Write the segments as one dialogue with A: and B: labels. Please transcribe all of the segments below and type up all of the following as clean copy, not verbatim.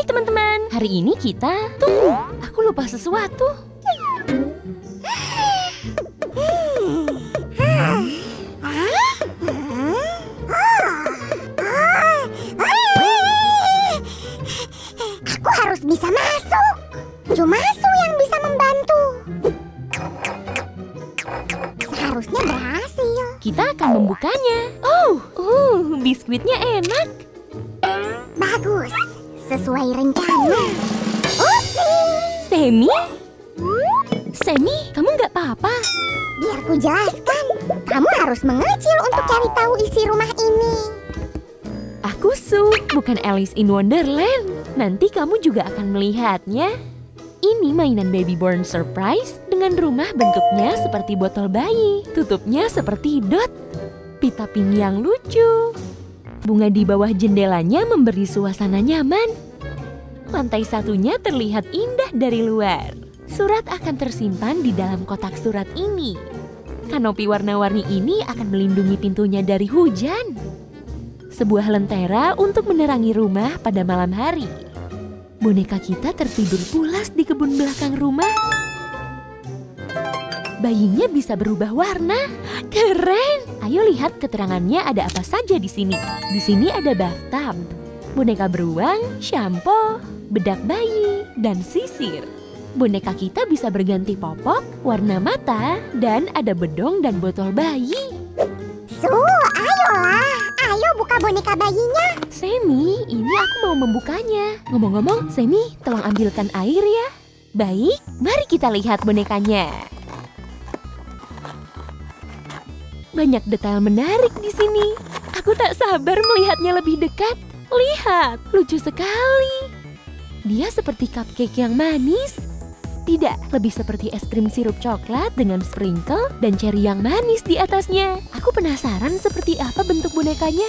A: Hai teman-teman, hari ini kita... Tunggu, aku lupa sesuatu.
B: Aku harus bisa masuk. Cuma Su yang bisa membantu. Seharusnya berhasil.
A: Kita akan membukanya. Biskuitnya enak.
B: Bagus, sesuai rencana. Upsi!
A: Semi? Semi, kamu nggak apa-apa?
B: Biar ku jelaskan, kamu harus mengecil untuk cari tahu isi rumah ini.
A: Aku Su, bukan Alice in Wonderland. Nanti kamu juga akan melihatnya. Ini mainan baby born surprise dengan rumah bentuknya seperti botol bayi. Tutupnya seperti dot. Pita pink yang lucu. Bunga di bawah jendelanya memberi suasana nyaman. Lantai satunya terlihat indah dari luar. Surat akan tersimpan di dalam kotak surat ini. Kanopi warna-warni ini akan melindungi pintunya dari hujan. Sebuah lentera untuk menerangi rumah pada malam hari. Boneka kita tertidur pulas di kebun belakang rumah. Bayinya bisa berubah warna. Keren! Ayo lihat keterangannya ada apa saja di sini. Di sini ada bathtub, boneka beruang, shampoo, bedak bayi, dan sisir. Boneka kita bisa berganti popok, warna mata, dan ada bedong dan botol bayi.
B: Su, ayolah. Ayo buka boneka bayinya.
A: Semi, ini aku mau membukanya. Ngomong-ngomong, Semi, tolong ambilkan air ya. Baik, mari kita lihat bonekanya. Banyak detail menarik di sini. Aku tak sabar melihatnya lebih dekat. Lihat, lucu sekali. Dia seperti cupcake yang manis. Tidak, lebih seperti es krim sirup coklat dengan sprinkle dan cherry yang manis di atasnya. Aku penasaran seperti apa bentuk bonekanya.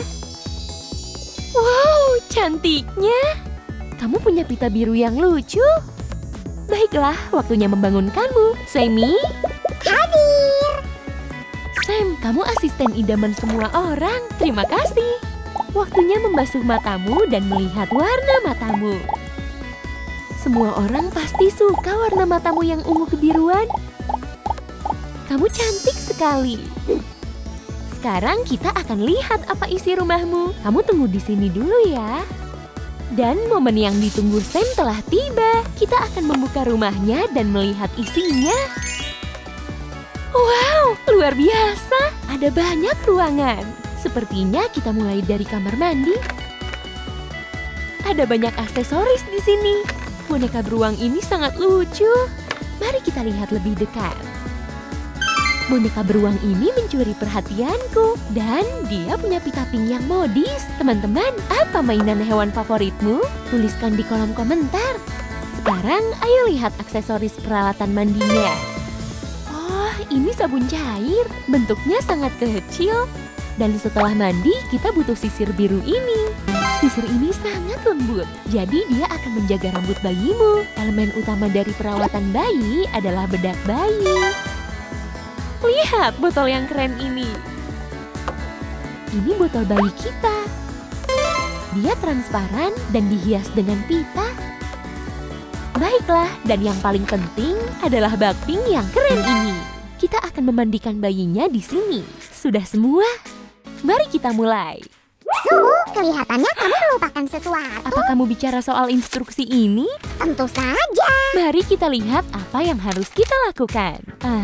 A: Wow, cantiknya. Kamu punya pita biru yang lucu. Baiklah, waktunya membangunkanmu. Semi?
B: Hadir.
A: Sam, kamu asisten idaman semua orang. Terima kasih. Waktunya membasuh matamu dan melihat warna matamu. Semua orang pasti suka warna matamu yang ungu kebiruan. Kamu cantik sekali. Sekarang kita akan lihat apa isi rumahmu. Kamu tunggu di sini dulu ya. Dan momen yang ditunggu Sam telah tiba. Kita akan membuka rumahnya dan melihat isinya. Wow, luar biasa. Ada banyak ruangan. Sepertinya kita mulai dari kamar mandi. Ada banyak aksesoris di sini. Boneka beruang ini sangat lucu. Mari kita lihat lebih dekat. Boneka beruang ini mencuri perhatianku. Dan dia punya pita pink yang modis. Teman-teman, apa mainan hewan favoritmu? Tuliskan di kolom komentar. Sekarang, ayo lihat aksesoris peralatan mandinya. Ini sabun cair, bentuknya sangat kecil. Dan setelah mandi, kita butuh sisir biru ini. Sisir ini sangat lembut, jadi dia akan menjaga rambut bayimu. Elemen utama dari perawatan bayi adalah bedak bayi. Lihat botol yang keren ini. Ini botol bayi kita. Dia transparan dan dihias dengan pita. Baiklah, dan yang paling penting adalah bak pink yang keren ini. Kita akan memandikan bayinya di sini. Sudah semua? Mari kita mulai.
B: Su, kelihatannya kamu melupakan sesuatu.
A: Apa kamu bicara soal instruksi ini?
B: Tentu saja.
A: Mari kita lihat apa yang harus kita lakukan.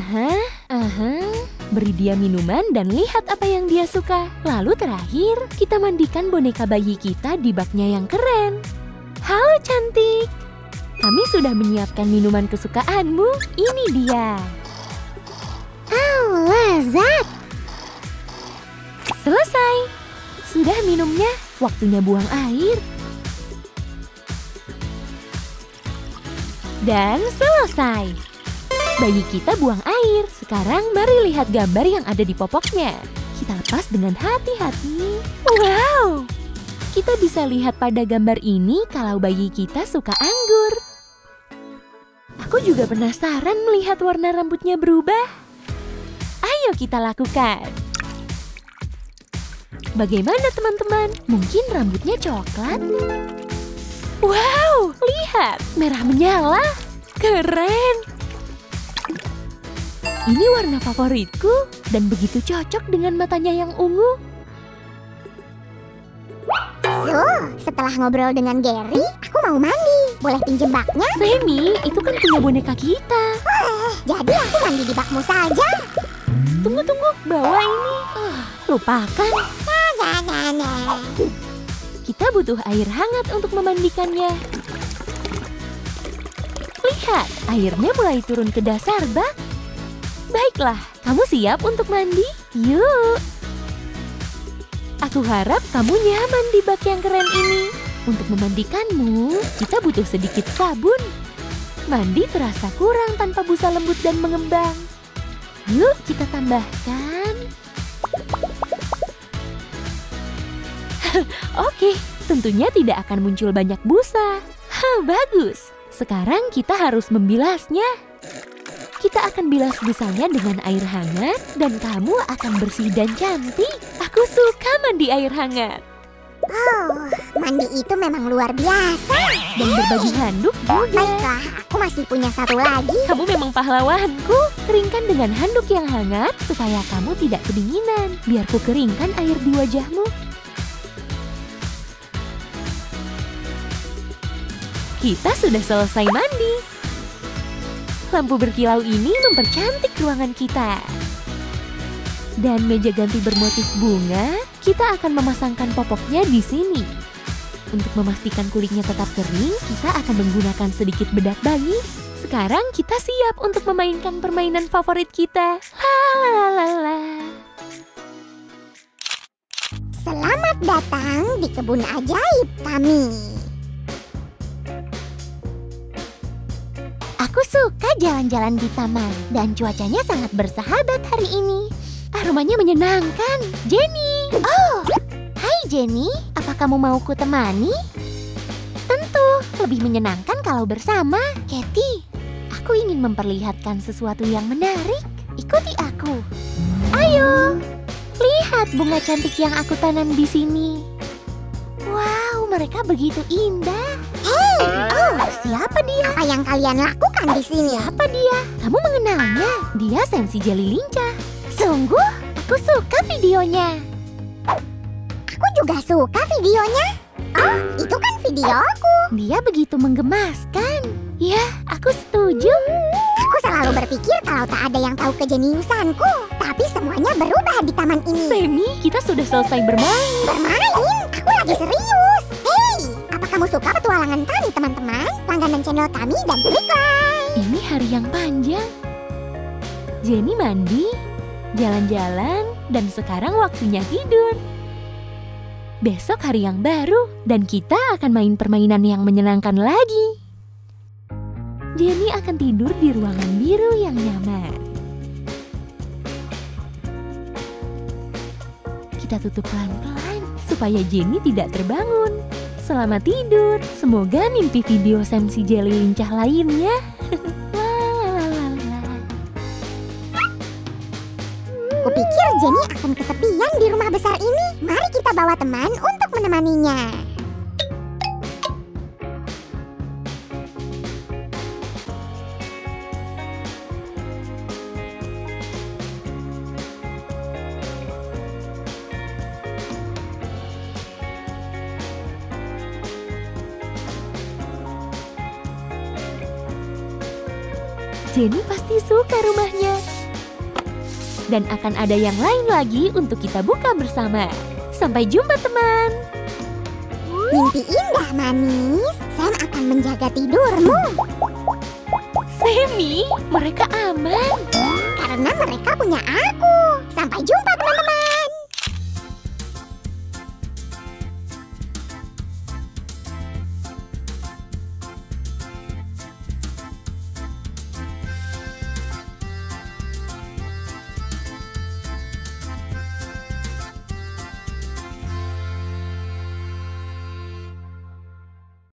A: Beri dia minuman dan lihat apa yang dia suka. Lalu terakhir, kita mandikan boneka bayi kita di baknya yang keren. Halo cantik. Kami sudah menyiapkan minuman kesukaanmu. Ini dia.
B: Lezat.
A: Selesai. Sudah minumnya, waktunya buang air. Dan selesai. Bayi kita buang air. Sekarang mari lihat gambar yang ada di popoknya. Kita lepas dengan hati-hati. Wow! Kita bisa lihat pada gambar ini kalau bayi kita suka anggur. Aku juga penasaran melihat warna rambutnya berubah. Ayo kita lakukan. Bagaimana teman-teman? Mungkin rambutnya coklat? Wow, lihat, merah menyala. Keren. Ini warna favoritku dan begitu cocok dengan matanya yang ungu.
B: So, setelah ngobrol dengan Gary, aku mau mandi. Boleh pinjem baknya?
A: Sammy, itu kan punya boneka kita.
B: Jadi aku mandi di bakmu saja.
A: Tunggu, bawa ini. Lupakan. Kita butuh air hangat untuk memandikannya. Lihat, airnya mulai turun ke dasar bak. Baiklah, kamu siap untuk mandi? Yuk. Aku harap kamu nyaman di bak yang keren ini. Untuk memandikanmu, kita butuh sedikit sabun. Mandi terasa kurang tanpa busa lembut dan mengembang. Yuk, kita tambahkan. Oke, tentunya tidak akan muncul banyak busa. Bagus. Sekarang kita harus membilasnya. Kita akan bilas busanya dengan air hangat dan kamu akan bersih dan cantik. Aku suka mandi air hangat.
B: Oh, mandi itu memang luar biasa.
A: Dan berbagi handuk juga.
B: Baiklah, aku masih punya satu lagi.
A: Kamu memang pahlawanku. Keringkan dengan handuk yang hangat supaya kamu tidak kedinginan. Biar ku keringkan air di wajahmu. Kita sudah selesai mandi. Lampu berkilau ini mempercantik ruangan kita. Dan meja ganti bermotif bunga, kita akan memasangkan popoknya di sini. Untuk memastikan kulitnya tetap kering, kita akan menggunakan sedikit bedak bayi. Sekarang kita siap untuk memainkan permainan favorit kita. Lalalala.
B: Selamat datang di kebun ajaib kami.
A: Aku suka jalan-jalan di taman dan cuacanya sangat bersahabat hari ini. Aromanya menyenangkan. Jenny! Oh, hai Jenny. Apa kamu mau ku temani? Tentu, lebih menyenangkan kalau bersama. Katie, aku ingin memperlihatkan sesuatu yang menarik. Ikuti aku. Ayo, lihat bunga cantik yang aku tanam di sini. Wow, mereka begitu indah.
B: Oh,
A: Siapa dia?
B: apa yang kalian lakukan di sini?
A: Siapa dia? Kamu mengenalnya? Dia Sensi Jeli Lincah. Sungguh, aku suka videonya.
B: Aku juga suka videonya. Oh, itu kan videoku.
A: Dia begitu menggemaskan. Ya, aku setuju.
B: Aku selalu berpikir kalau tak ada yang tahu kejeniusanku. Tapi semuanya berubah di taman ini.
A: Semi, kita sudah selesai bermain.
B: Bermain? Aku lagi serius. Hei, apa kamu suka petualangan kami, teman-teman? Langganan channel kami dan klik like.
A: Ini hari yang panjang. Jenny mandi, jalan-jalan, dan sekarang waktunya tidur. Besok hari yang baru, dan kita akan main permainan yang menyenangkan lagi. Jenny akan tidur di ruangan biru yang nyaman. Kita tutup pelan-pelan supaya Jenny tidak terbangun. Selamat tidur. Semoga mimpi video Sensi Jeli Lincah lainnya.
B: Kupikir Jenny akan kesepian di rumah besar ini. Mari kita bawa teman untuk menemaninya.
A: Jenny pasti suka rumahnya. Dan akan ada yang lain lagi untuk kita buka bersama. Sampai jumpa teman.
B: Mimpi indah manis. Sam akan menjaga tidurmu.
A: Semi, mereka aman.
B: Karena mereka punya aku.